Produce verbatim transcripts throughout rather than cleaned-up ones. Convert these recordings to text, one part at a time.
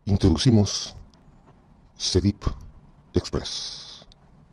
Introducimos CEDIP Express.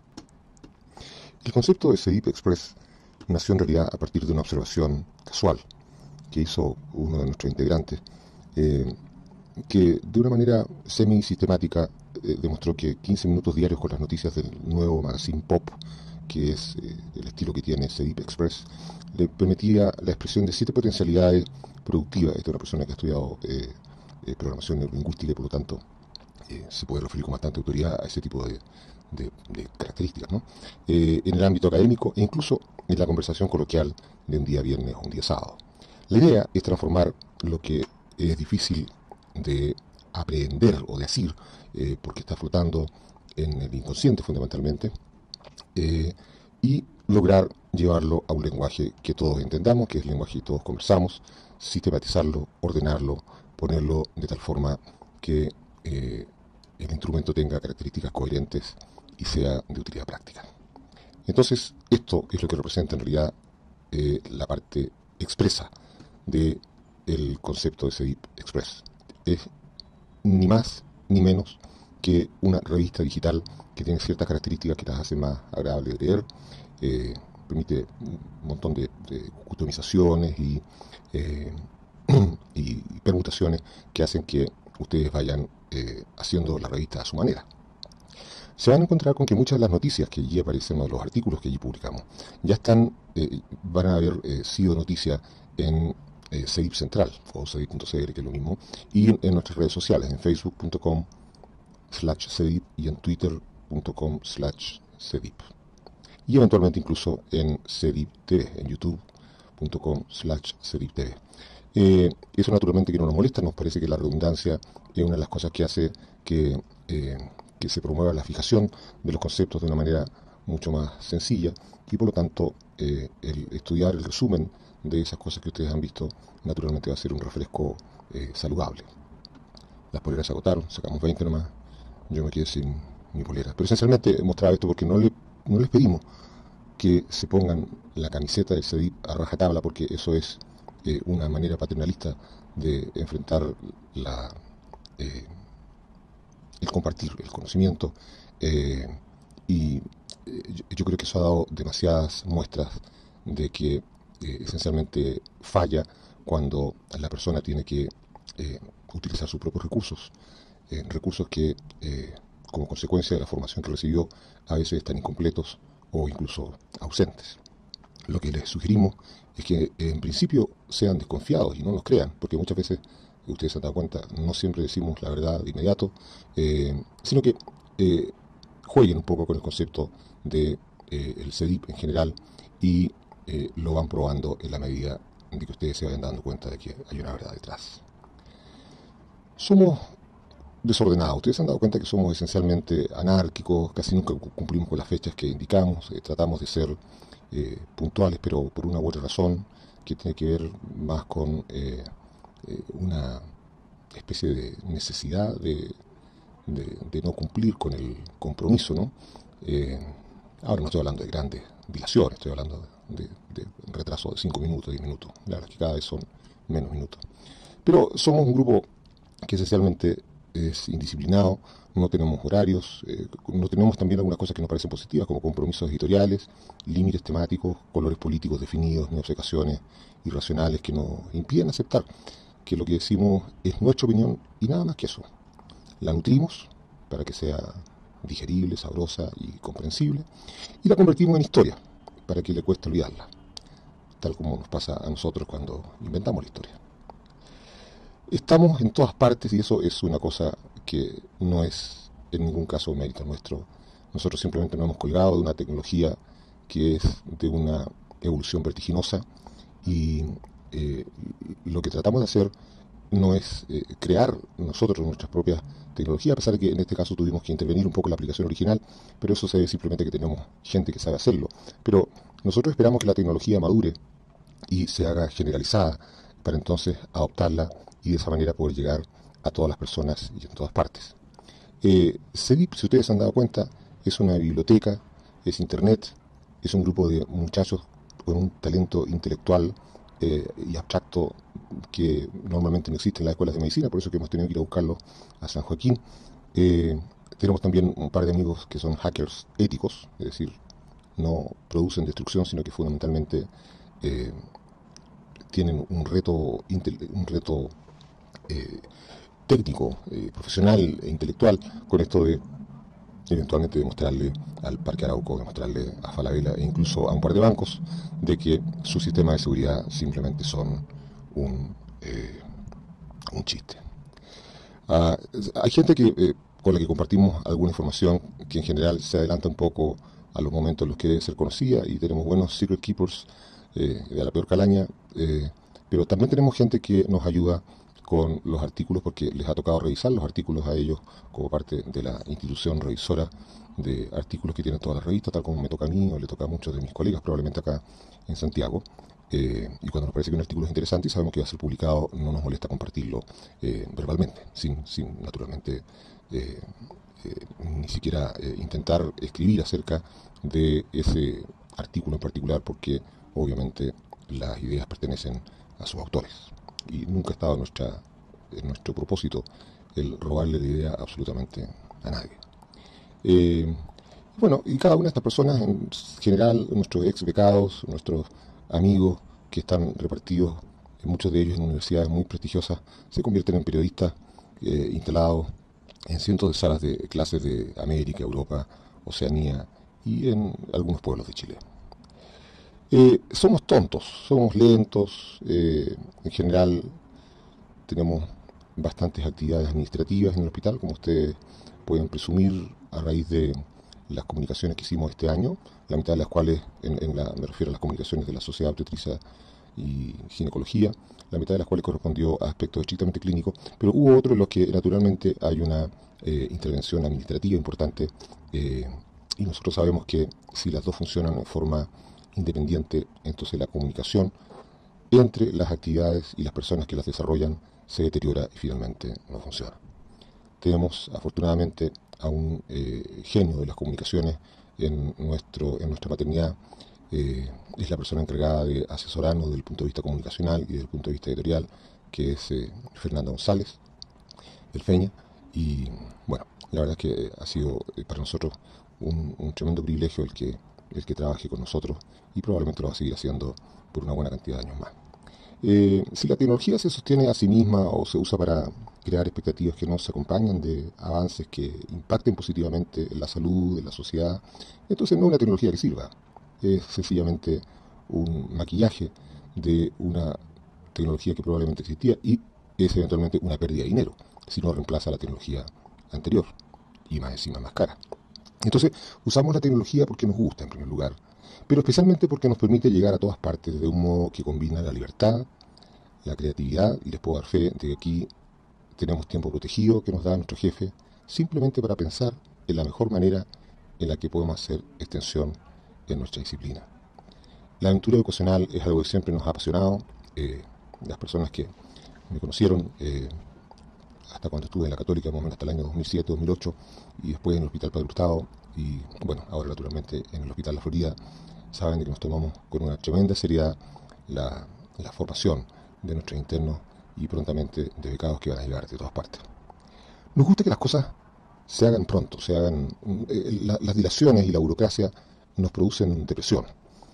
El concepto de CEDIP Express nació en realidad a partir de una observación casual que hizo uno de nuestros integrantes, eh, que de una manera semi-sistemática eh, demostró que quince minutos diarios con las noticias del nuevo magazine Pop, que es eh, el estilo que tiene CEDIP Express, le permitía la expresión de siete potencialidades productivas. Esta es una persona que ha estudiado eh, eh, programación neurolingüística y por lo tanto eh, se puede referir con bastante autoridad a ese tipo de, de, de características, ¿no? Eh, en el ámbito académico e incluso en la conversación coloquial de un día viernes o un día sábado. La idea es transformar lo que es difícil de aprender o de decir, eh, porque está flotando en el inconsciente fundamentalmente, eh, y lograr llevarlo a un lenguaje que todos entendamos, que es el lenguaje que todos conversamos, sistematizarlo, ordenarlo, ponerlo de tal forma que eh, el instrumento tenga características coherentes y sea de utilidad práctica. Entonces, esto es lo que representa en realidad eh, la parte expresa del concepto de CEDIP Express. Es ni más ni menos que una revista digital que tiene ciertas características que las hace más agradables de leer, eh, permite un montón de, de customizaciones y, eh, y permutaciones que hacen que ustedes vayan eh, haciendo la revista a su manera. Se van a encontrar con que muchas de las noticias que allí aparecen, o los artículos que allí publicamos, ya están, eh, van a haber eh, sido noticias en eh, CEDIP Central, o cedip punto c l, que es lo mismo, y en, en nuestras redes sociales, en facebook punto com slash cedip y en twitter punto com slash cedip. Y eventualmente incluso en CEDIP T V, en youtube punto com slash cedip T V. Eh, eso naturalmente que no nos molesta, nos parece que la redundancia es una de las cosas que hace que, eh, que se promueva la fijación de los conceptos de una manera mucho más sencilla y por lo tanto eh, el estudiar el resumen de esas cosas que ustedes han visto naturalmente va a ser un refresco eh, saludable. Las poleras se agotaron, sacamos veinte nomás, yo me quedé sin mi polera. Pero esencialmente mostraba esto porque no, le, no les pedimos que se pongan la camiseta del CEDIP a rajatabla, porque eso es eh, una manera paternalista de enfrentar la, eh, el compartir el conocimiento, eh, y eh, yo, yo creo que eso ha dado demasiadas muestras de que eh, esencialmente falla cuando la persona tiene que eh, utilizar sus propios recursos, eh, recursos que eh, como consecuencia de la formación que recibió a veces están incompletos o incluso ausentes. Lo que les sugerimos es que en principio sean desconfiados y no nos crean, porque muchas veces, ustedes se han dado cuenta, no siempre decimos la verdad de inmediato, eh, sino que eh, jueguen un poco con el concepto de eh, el CEDIP en general y eh, lo van probando en la medida de que ustedes se vayan dando cuenta de que hay una verdad detrás. Somos desordenados. Ustedes se han dado cuenta que somos esencialmente anárquicos, casi nunca cumplimos con las fechas que indicamos, eh, tratamos de ser eh, puntuales, pero por una u otra razón que tiene que ver más con eh, eh, una especie de necesidad de, de, de no cumplir con el compromiso, ¿no? Eh, ahora no estoy hablando de grandes dilaciones, estoy hablando de, de, de retraso de cinco minutos, diez minutos. La verdad es que cada vez son menos minutos. Pero somos un grupo que esencialmente es indisciplinado, no tenemos horarios, eh, no tenemos también algunas cosas que nos parecen positivas, como compromisos editoriales, límites temáticos, colores políticos definidos, ni obcecaciones irracionales que nos impiden aceptar que lo que decimos es nuestra opinión y nada más que eso. La nutrimos para que sea digerible, sabrosa y comprensible, y la convertimos en historia para que le cueste olvidarla, tal como nos pasa a nosotros cuando inventamos la historia. Estamos en todas partes y eso es una cosa que no es en ningún caso un mérito nuestro. Nosotros simplemente nos hemos colgado de una tecnología que es de una evolución vertiginosa y eh, lo que tratamos de hacer no es eh, crear nosotros nuestras propias tecnologías, a pesar de que en este caso tuvimos que intervenir un poco en la aplicación original, pero eso se debe simplemente que tenemos gente que sabe hacerlo. Pero nosotros esperamos que la tecnología madure y se haga generalizada para entonces adoptarla y de esa manera poder llegar a todas las personas y en todas partes. Eh, CEDIP, si ustedes se han dado cuenta, es una biblioteca, es internet, es un grupo de muchachos con un talento intelectual eh, y abstracto que normalmente no existe en las escuelas de medicina, por eso que hemos tenido que ir a buscarlo a San Joaquín. Eh, tenemos también un par de amigos que son hackers éticos, es decir, no producen destrucción, sino que fundamentalmente eh, tienen un reto, un reto eh, técnico, eh, profesional e intelectual con esto de eventualmente demostrarle al Parque Arauco, demostrarle a Falabella e incluso a un par de bancos de que sus sistemas de seguridad simplemente son un, eh, un chiste. Uh, hay gente que eh, con la que compartimos alguna información que en general se adelanta un poco a los momentos en los que debe ser conocida, y tenemos buenos secret keepers eh, de la peor calaña, eh, pero también tenemos gente que nos ayuda con los artículos porque les ha tocado revisar los artículos a ellos como parte de la institución revisora de artículos que tienen todas las revistas, tal como me toca a mí o le toca a muchos de mis colegas, probablemente acá en Santiago. Eh, y cuando nos parece que un artículo es interesante y sabemos que va a ser publicado, no nos molesta compartirlo eh, verbalmente, sin, sin naturalmente eh, eh, ni siquiera eh, intentar escribir acerca de ese artículo en particular, porque obviamente las ideas pertenecen a sus autores y nunca ha estado en, nuestra, en nuestro propósito el robarle la idea absolutamente a nadie. Eh, bueno, y cada una de estas personas, en general, nuestros ex becados, nuestros amigos que están repartidos, muchos de ellos en universidades muy prestigiosas, se convierten en periodistas eh, instalados en cientos de salas de clases de América, Europa, Oceanía y en algunos pueblos de Chile. Eh, somos tontos, somos lentos, eh, en general tenemos bastantes actividades administrativas en el hospital, como ustedes pueden presumir a raíz de las comunicaciones que hicimos este año, la mitad de las cuales, en, en la, me refiero a las comunicaciones de la Sociedad Obstetricia y Ginecología, la mitad de las cuales correspondió a aspectos estrictamente clínicos, pero hubo otros en los que naturalmente hay una eh, intervención administrativa importante, eh, y nosotros sabemos que si las dos funcionan en forma independiente, entonces la comunicación entre las actividades y las personas que las desarrollan se deteriora y finalmente no funciona. Tenemos afortunadamente a un eh, genio de las comunicaciones en, nuestro, en nuestra maternidad. Eh, es la persona encargada de asesorarnos desde el punto de vista comunicacional y desde el punto de vista editorial, que es eh, Fernanda González, el Feña. Y bueno, la verdad es que ha sido eh, para nosotros un, un tremendo privilegio el que, el que trabaje con nosotros, y probablemente lo va a seguir haciendo por una buena cantidad de años más. Eh, si la tecnología se sostiene a sí misma o se usa para crear expectativas que no se acompañan de avances que impacten positivamente en la salud, en la sociedad, entonces no es una tecnología que sirva. Es sencillamente un maquillaje de una tecnología que probablemente existía, y es eventualmente una pérdida de dinero si no reemplaza la tecnología anterior y más encima más cara. Entonces usamos la tecnología porque nos gusta en primer lugar, pero especialmente porque nos permite llegar a todas partes de un modo que combina la libertad, la creatividad, y les puedo dar fe de que aquí tenemos tiempo protegido que nos da nuestro jefe, simplemente para pensar en la mejor manera en la que podemos hacer extensión en nuestra disciplina. La aventura educacional es algo que siempre nos ha apasionado. Eh, las personas que me conocieron eh, hasta cuando estuve en la Católica, más o menos hasta el año dos mil siete, dos mil ocho, y después en el Hospital Padre Hurtado, y bueno, ahora naturalmente en el Hospital La Florida, saben que nos tomamos con una tremenda seriedad la, la formación de nuestros internos y prontamente de becados que van a llegar de todas partes. Nos gusta que las cosas se hagan pronto, se hagan, eh, la, las dilaciones y la burocracia nos producen depresión.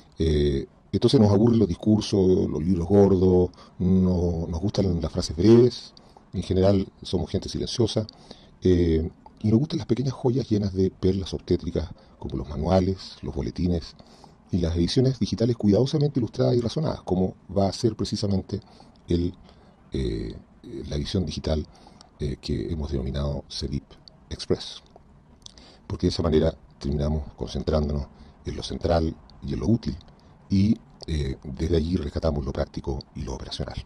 Eh, entonces nos aburren los discursos, los libros gordos, no, nos gustan las frases breves, en general somos gente silenciosa, eh, y nos gustan las pequeñas joyas llenas de perlas obstétricas, como los manuales, los boletines y las ediciones digitales cuidadosamente ilustradas y razonadas, como va a ser precisamente el, eh, la edición digital eh, que hemos denominado CEDIP Express. Porque de esa manera terminamos concentrándonos en lo central y en lo útil, y eh, desde allí rescatamos lo práctico y lo operacional.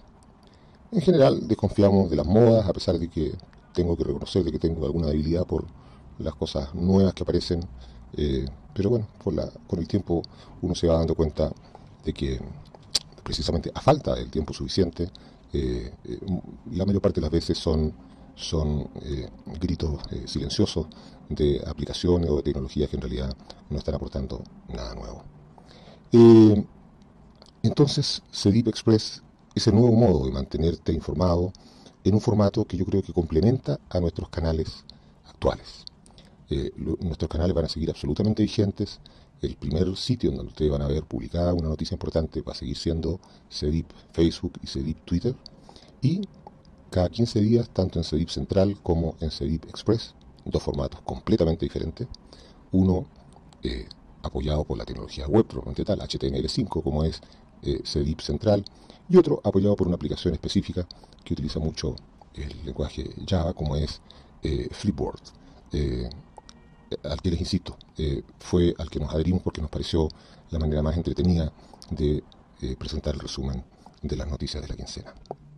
En general desconfiamos de las modas, a pesar de que tengo que reconocer de que tengo alguna debilidad por las cosas nuevas que aparecen, eh, pero bueno, por la, con el tiempo uno se va dando cuenta de que precisamente a falta del tiempo suficiente, eh, eh, la mayor parte de las veces son, son eh, gritos eh, silenciosos de aplicaciones o de tecnologías que en realidad no están aportando nada nuevo. Eh, Entonces, CEDIP Express es el nuevo modo de mantenerte informado en un formato que yo creo que complementa a nuestros canales actuales. Eh, lo, nuestros canales van a seguir absolutamente vigentes. El primer sitio en donde ustedes van a ver publicada una noticia importante va a seguir siendo CEDIP Facebook y CEDIP Twitter. Y cada quince días, tanto en CEDIP Central como en CEDIP Express, dos formatos completamente diferentes. Uno eh, apoyado por la tecnología web, probablemente tal, H T M L cinco, como es eh, CEDIP Central, y otro apoyado por una aplicación específica que utiliza mucho el lenguaje Java, como es eh, Flipboard. Eh, al que les insisto, eh, fue al que nos adherimos porque nos pareció la manera más entretenida de eh, presentar el resumen de las noticias de la quincena.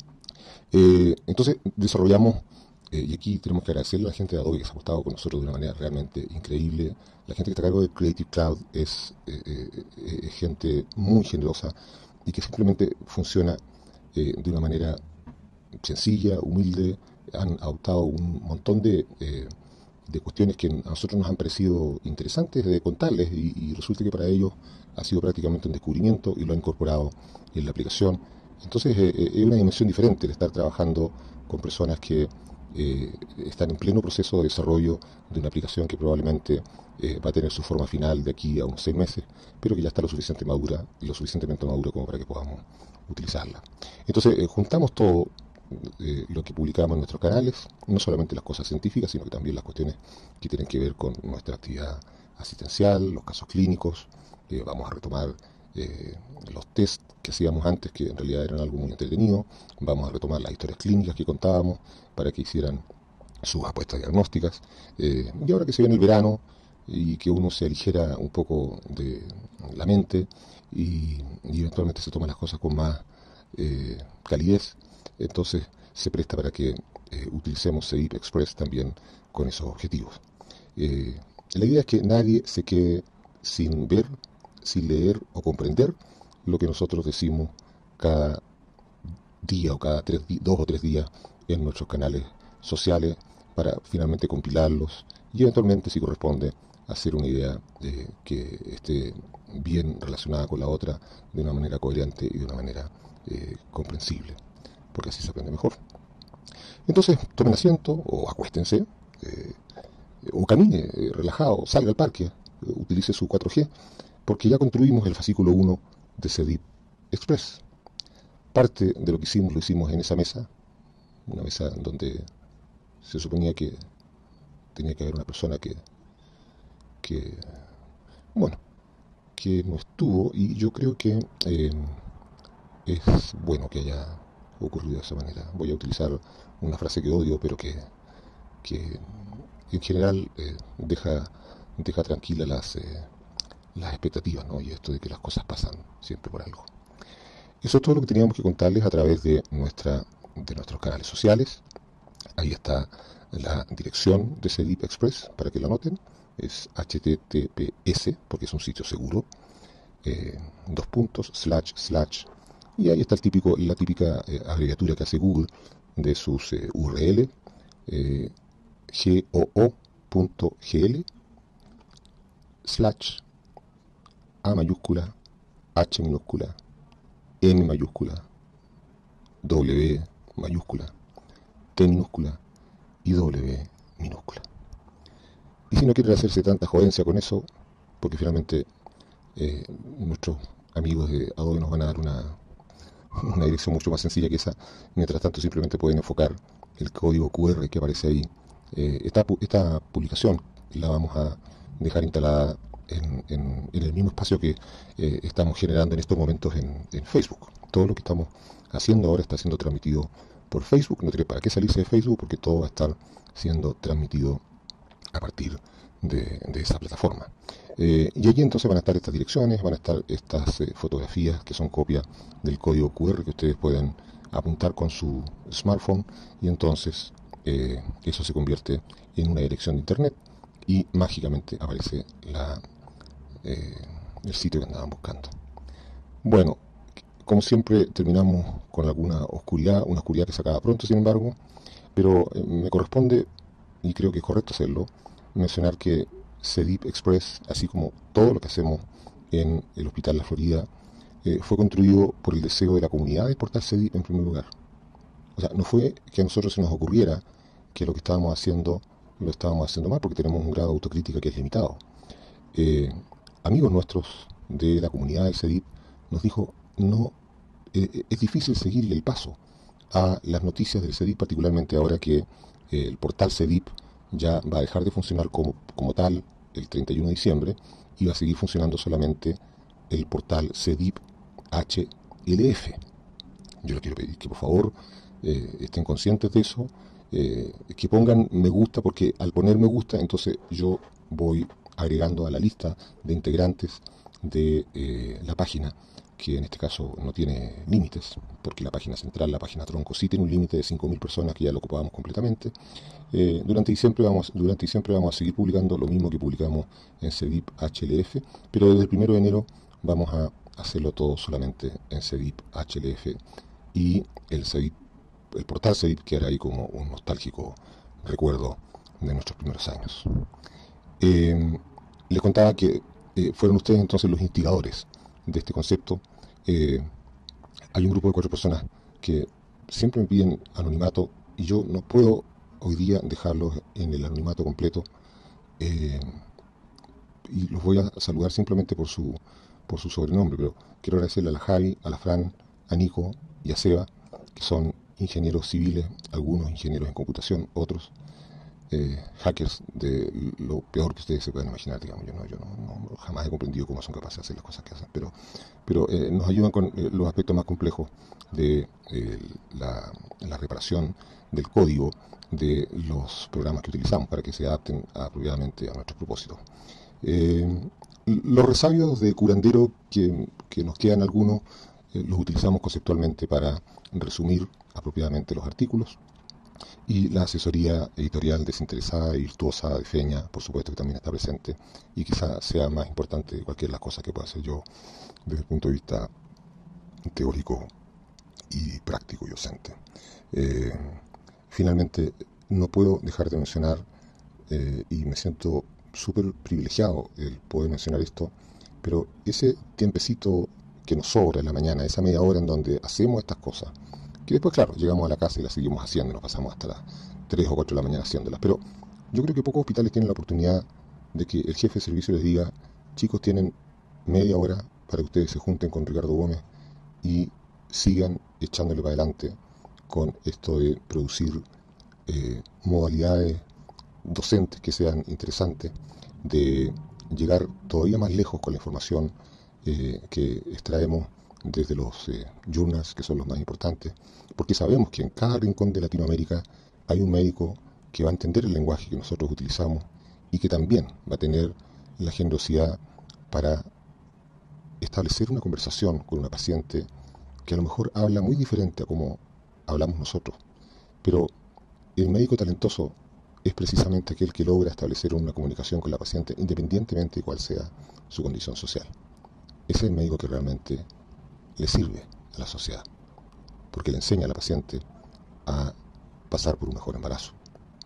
Eh, entonces desarrollamos, eh, y aquí tenemos que agradecerle a la gente de Adobe que se ha portado con nosotros de una manera realmente increíble. La gente que está a cargo de Creative Cloud es eh, eh, eh, gente muy generosa y que simplemente funciona eh, de una manera sencilla, humilde. Han adoptado un montón de, eh, de cuestiones que a nosotros nos han parecido interesantes de contarles y, y resulta que para ellos ha sido prácticamente un descubrimiento y lo han incorporado en la aplicación. Entonces eh, eh, es una dimensión diferente de estar trabajando con personas que eh, están en pleno proceso de desarrollo de una aplicación que probablemente eh, va a tener su forma final de aquí a unos seis meses, pero que ya está lo suficiente madura y lo suficientemente madura como para que podamos utilizarla. Entonces eh, juntamos todo eh, lo que publicamos en nuestros canales, no solamente las cosas científicas, sino que también las cuestiones que tienen que ver con nuestra actividad asistencial, los casos clínicos. Eh, vamos a retomar eh, los test que hacíamos antes, que en realidad eran algo muy entretenido. Vamos a retomar las historias clínicas que contábamos para que hicieran sus apuestas diagnósticas. Eh, y ahora que se viene el verano y que uno se aligera un poco de la mente y, y eventualmente se toman las cosas con más eh, calidez, entonces se presta para que eh, utilicemos CEDIP Express también con esos objetivos. Eh, la idea es que nadie se quede sin ver, sin leer o comprender lo que nosotros decimos cada día o cada tres, dos o tres días en nuestros canales sociales para finalmente compilarlos y eventualmente, si corresponde, hacer una idea eh, que esté bien relacionada con la otra de una manera coherente y de una manera eh, comprensible, porque así se aprende mejor. Entonces, tomen asiento o acuéstense, eh, o camine eh, relajado, salga al parque, eh, utilice su cuatro G, porque ya construimos el fascículo uno de CEDIP Express. Parte de lo que hicimos lo hicimos en esa mesa, una mesa en donde se suponía que tenía que haber una persona que, que bueno, que no estuvo, y yo creo que eh, es bueno que haya ocurrido de esa manera. Voy a utilizar una frase que odio, pero que, que en general eh, deja, deja tranquilas las, eh, las expectativas, ¿no? Y esto de que las cosas pasan siempre por algo. Eso es todo lo que teníamos que contarles a través de, nuestra, de nuestros canales sociales. Ahí está la dirección de CEDIP Express para que lo anoten. Es H T T P S, porque es un sitio seguro. Eh, dos puntos, slash, slash. Y ahí está el típico, la típica eh, abreviatura que hace Google de sus eh, U R L. Eh, goo.gl slash A mayúscula, H minúscula, M mayúscula, W mayúscula, T minúscula y W minúscula. Y si no quieren hacerse tanta jodencia con eso, porque finalmente eh, nuestros amigos de Adobe nos van a dar una, una dirección mucho más sencilla que esa, mientras tanto simplemente pueden enfocar el código Q R que aparece ahí. Eh, esta, esta publicación la vamos a dejar instalada en, en, en el mismo espacio que eh, estamos generando en estos momentos en, en Facebook. Todo lo que estamos haciendo ahora está siendo transmitido por Facebook. No tiene para qué salirse de Facebook porque todo va a estar siendo transmitido a partir de, de esa plataforma. Eh, y allí entonces van a estar estas direcciones, van a estar estas eh, fotografías que son copias del código Q R que ustedes pueden apuntar con su smartphone y entonces eh, eso se convierte en una dirección de internet y mágicamente aparece la, eh, el sitio que andaban buscando. Bueno, como siempre terminamos con alguna oscuridad, una oscuridad que se acaba pronto sin embargo, pero eh, me corresponde, y creo que es correcto hacerlo, mencionar que CEDIP Express, así como todo lo que hacemos en el Hospital La Florida, eh, fue construido por el deseo de la comunidad del portal CEDIP en primer lugar. O sea, no fue que a nosotros se nos ocurriera que lo que estábamos haciendo lo estábamos haciendo mal, porque tenemos un grado de autocrítica que es limitado. Eh, amigos nuestros de la comunidad del CEDIP nos dijo, no, eh, es difícil seguirle el paso a las noticias del CEDIP, particularmente ahora que eh, el portal CEDIP ya va a dejar de funcionar como, como tal el treinta y uno de diciembre y va a seguir funcionando solamente el portal CEDIP H L F. Yo les quiero pedir que por favor eh, estén conscientes de eso, eh, que pongan me gusta, porque al poner me gusta entonces yo voy agregando a la lista de integrantes de eh, la página, que en este caso no tiene límites, porque la página central, la página tronco, sí tiene un límite de cinco mil personas que ya lo ocupábamos completamente. Eh, durante, diciembre vamos, durante diciembre vamos a seguir publicando lo mismo que publicamos en CEDIP H L F, pero desde el primero de enero vamos a hacerlo todo solamente en CEDIP H L F y el CEDIP, el portal CEDIP quedará ahí como un nostálgico recuerdo de nuestros primeros años. Eh, les contaba que eh, fueron ustedes entonces los instigadores de este concepto. Eh, hay un grupo de cuatro personas que siempre me piden anonimato y yo no puedo hoy día dejarlos en el anonimato completo, eh, y los voy a saludar simplemente por su, por su sobrenombre, pero quiero agradecerle a la Javi, a la Fran, a Nico y a Seba, que son ingenieros civiles, algunos ingenieros en computación, otros eh, hackers de lo peor que ustedes se puedan imaginar, digamos. Yo no, yo no, no jamás he comprendido cómo son capaces de hacer las cosas que hacen, pero, pero eh, nos ayudan con eh, los aspectos más complejos de eh, la, la reparación del código de los programas que utilizamos para que se adapten apropiadamente a nuestros propósitos. Eh, los resabios de curandero que, que nos quedan algunos, eh, los utilizamos conceptualmente para resumir apropiadamente los artículos. Y la asesoría editorial desinteresada y virtuosa de Feña, por supuesto que también está presente, y quizá sea más importante de cualquier de las cosas que pueda hacer yo desde el punto de vista teórico y práctico y docente. Eh, finalmente, no puedo dejar de mencionar, eh, y me siento súper privilegiado el poder mencionar esto, pero ese tiempecito que nos sobra en la mañana, esa media hora en donde hacemos estas cosas, que después, claro, llegamos a la casa y las seguimos haciendo, nos pasamos hasta las tres o cuatro de la mañana haciéndolas, pero yo creo que pocos hospitales tienen la oportunidad de que el jefe de servicio les diga, chicos, tienen media hora para que ustedes se junten con Ricardo Gómez y sigan echándole para adelante con esto de producir eh, modalidades docentes que sean interesantes, de llegar todavía más lejos con la información eh, que extraemos desde los eh, journals, que son los más importantes, porque sabemos que en cada rincón de Latinoamérica hay un médico que va a entender el lenguaje que nosotros utilizamos y que también va a tener la generosidad para establecer una conversación con una paciente que a lo mejor habla muy diferente a como hablamos nosotros, pero el médico talentoso es precisamente aquel que logra establecer una comunicación con la paciente independientemente de cuál sea su condición social. Ese es el médico que realmente le sirve a la sociedad, porque le enseña a la paciente a pasar por un mejor embarazo.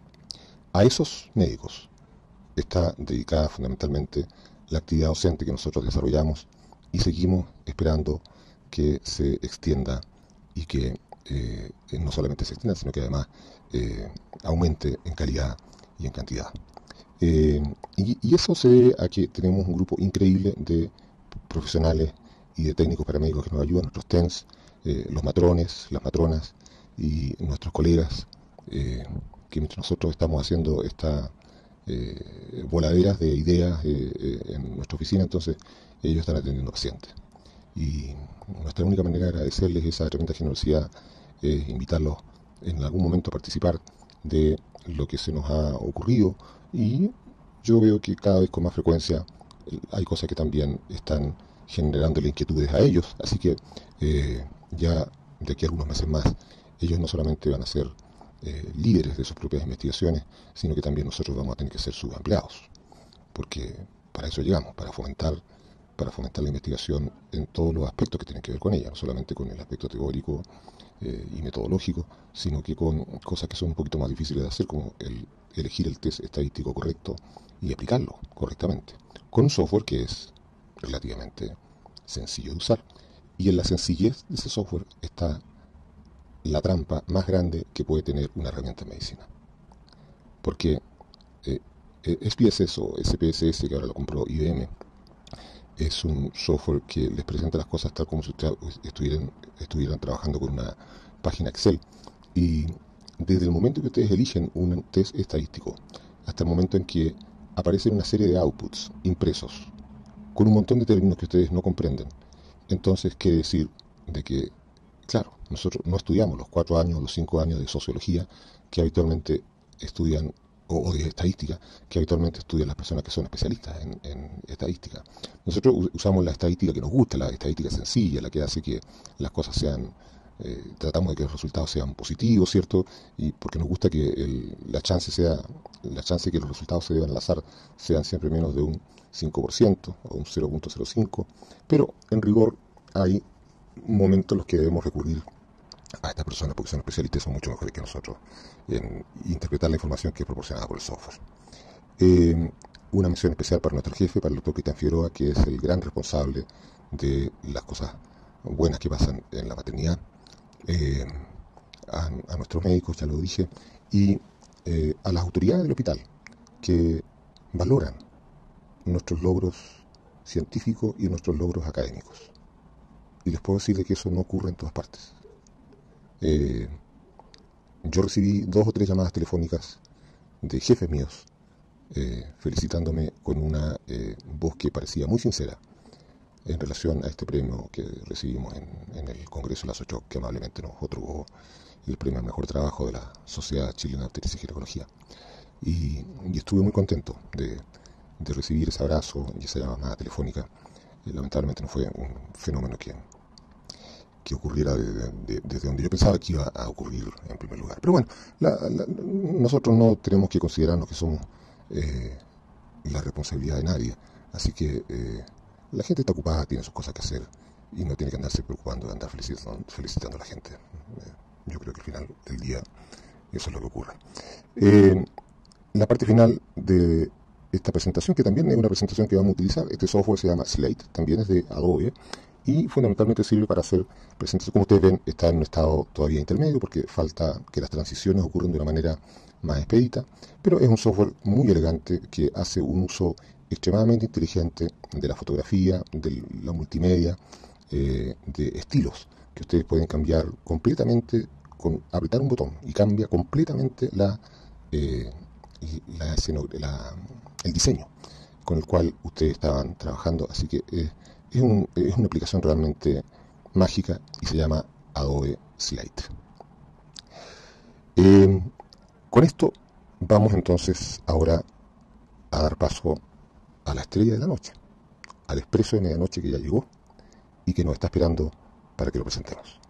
A esos médicos está dedicada fundamentalmente la actividad docente que nosotros desarrollamos y seguimos esperando que se extienda y que eh, no solamente se extienda, sino que además eh, aumente en calidad y en cantidad. Eh, y, y eso se debe a que tenemos un grupo increíble de profesionales y de técnicos paramédicos que nos ayudan, nuestros T E N S, eh, los matrones, las matronas y nuestros colegas, eh, que mientras nosotros estamos haciendo estas eh, voladeras de ideas eh, eh, en nuestra oficina, entonces ellos están atendiendo pacientes. Y nuestra única manera de agradecerles esa tremenda generosidad es invitarlos en algún momento a participar de lo que se nos ha ocurrido, y yo veo que cada vez con más frecuencia hay cosas que también están generándole inquietudes a ellos, así que eh, ya de aquí a algunos meses más ellos no solamente van a ser eh, líderes de sus propias investigaciones, sino que también nosotros vamos a tener que ser sus empleados, porque para eso llegamos, para fomentar para fomentar la investigación en todos los aspectos que tienen que ver con ella, no solamente con el aspecto teórico eh, y metodológico, sino que con cosas que son un poquito más difíciles de hacer, como el elegir el test estadístico correcto y aplicarlo correctamente, con un software que es relativamente sencillo de usar. Y en la sencillez de ese software está la trampa más grande que puede tener una herramienta de medicina. Porque eh, S P S S o S P S S, que ahora lo compró I B M, es un software que les presenta las cosas tal como si ustedes estuvieran, estuvieran trabajando con una página Excel. Y desde el momento que ustedes eligen un test estadístico hasta el momento en que aparecen una serie de outputs impresos con un montón de términos que ustedes no comprenden, entonces quiere decir de que, claro, nosotros no estudiamos los cuatro años o los cinco años de sociología que habitualmente estudian, o, o de estadística, que habitualmente estudian las personas que son especialistas en, en estadística. Nosotros usamos la estadística que nos gusta, la estadística sencilla, la que hace que las cosas sean, eh, tratamos de que los resultados sean positivos, ¿cierto? Y porque nos gusta que el, la chance sea, la chance de que los resultados se deban al azar sean siempre menos de un cinco por ciento o un cero punto cero cinco, pero en rigor hay momentos en los que debemos recurrir a estas personas porque son especialistas y son mucho mejores que nosotros en interpretar la información que es proporcionada por el software. Eh, una mención especial para nuestro jefe, para el doctor Cristian Figueroa, que es el gran responsable de las cosas buenas que pasan en la maternidad, eh, a, a nuestros médicos, ya lo dije, y eh, a las autoridades del hospital, que valoran nuestros logros científicos y nuestros logros académicos. Y les puedo decir de que eso no ocurre en todas partes. Eh, yo recibí dos o tres llamadas telefónicas de jefes míos eh, felicitándome con una eh, voz que parecía muy sincera en relación a este premio que recibimos en, en el Congreso de la SOCHOC, que amablemente nos otorgó el premio al mejor trabajo de la Sociedad Chilena de Obstetricia y Ginecología. Y, y estuve muy contento de, de recibir ese abrazo y esa llamada telefónica. Eh, lamentablemente no fue un fenómeno que, que ocurriera de, de, desde donde yo pensaba que iba a ocurrir en primer lugar. Pero bueno, la, la, nosotros no tenemos que considerarnos que somos eh, la responsabilidad de nadie. Así que eh, la gente está ocupada, tiene sus cosas que hacer y no tiene que andarse preocupando de andar felicitando, felicitando a la gente. Eh, yo creo que al final del día eso es lo que ocurre. Eh, la parte final de esta presentación, que también es una presentación que vamos a utilizar, este software se llama Slate, también es de Adobe, y fundamentalmente sirve para hacer presentaciones. Como ustedes ven, está en un estado todavía intermedio porque falta que las transiciones ocurran de una manera más expedita, pero es un software muy elegante que hace un uso extremadamente inteligente de la fotografía, de la multimedia, eh, de estilos que ustedes pueden cambiar completamente con apretar un botón y cambia completamente la, eh, la, la, el diseño con el cual ustedes estaban trabajando. Así que eh, es, un, es una aplicación realmente mágica y se llama Adobe Slate. Eh, con esto vamos entonces ahora a dar paso a la estrella de la noche, al expreso de medianoche que ya llegó y que nos está esperando para que lo presentemos.